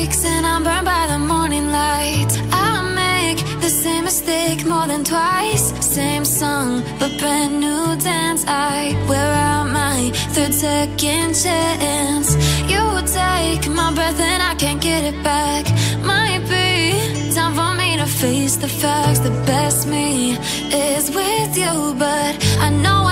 breaks and I'm burned by the morning light. I make the same mistake more than twice. Same song, but brand new dance. I wear out my third second chance. You take my breath and I can't get it back. Might be time for me to face the facts. The best me is with you, but I know